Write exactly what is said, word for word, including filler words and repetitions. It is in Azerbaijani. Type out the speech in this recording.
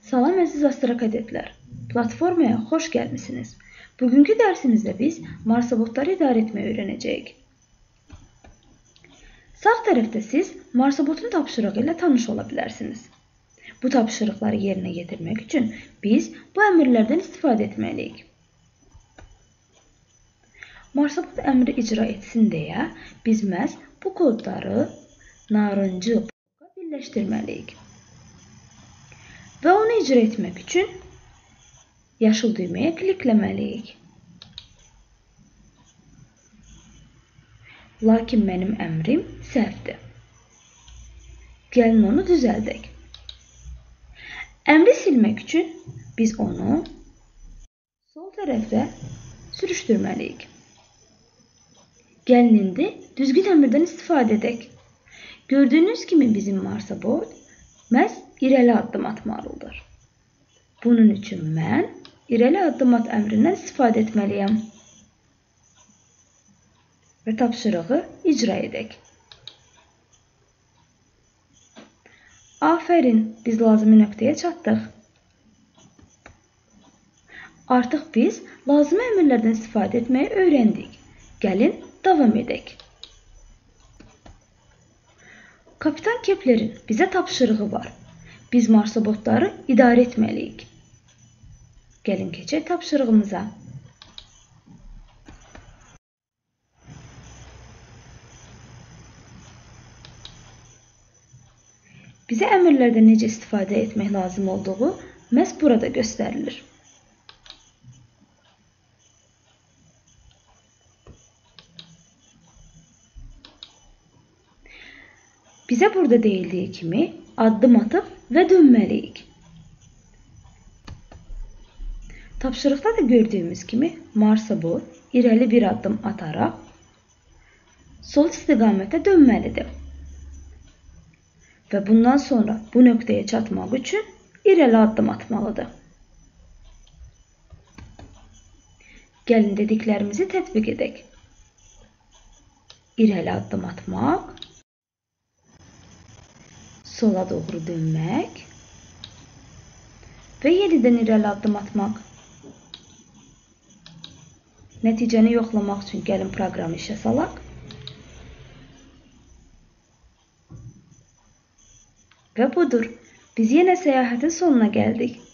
Salam əziz astrokadetlər, platformaya xoş gəlmisiniz. Bugünkü dərsimizdə biz Marsabotları idarə etməyi öyrənəcəyik. Sağ tərəfdə siz Marsabotun tapşırığı ilə tanış ola bilərsiniz. Bu tapşırıqları yerinə yetirmək üçün biz bu əmrlərdən istifadə etməliyik. Marsabot əmri icra etsin deyə biz məhz bu kodları narıncı bloka birləşdirməliyik. Və onu icra etmək üçün yaşıl düyməyə klikləməliyik. Lakin mənim əmrim səhvdir. Gəlin onu düzəldək. Əmri silmək üçün biz onu sol tərəfdə sürüşdürməliyik. Gəlin indi düzgün əmrdən istifadə edək. Gördüyünüz kimi bizim Marsabot məhz irəli addım atmalıdır. Bunun üçün mən irəli addım at əmrindən istifadə etməliyəm. Və tapşırığı icra edək. Afərin, biz lazımi nöqtəyə çatdıq. Artıq biz lazımi əmrlərdən istifadə etməyi öyrəndik. Gəlin davam edək. Kapitan Keplerin bizə tapşırığı var. Biz Marsabotları idarə etməliyik. Gəlin keçək tapşırığımıza. Bizə əmrlərdən necə istifadə etmək lazım olduğu məhz burada göstərilir. Bizə burada deyildiyi kimi addım atıb və dönməliyik. Tapşırıqda da gördüyümüz kimi Marsabot irəli bir addım ataraq sol istiqamətə dönməlidir. Və bundan sonra bu nöqtəyə çatmaq üçün irəli addım atmalıdır. Gəlin dediklərimizi tətbiq edək. İrəli addım atmaq, sola doğru dönmək və yenidən irəli addım atmaq. Nəticəni yoxlamaq üçün gəlin proqramı işə salaq. Və budur, biz yenə səyahətin sonuna gəldik.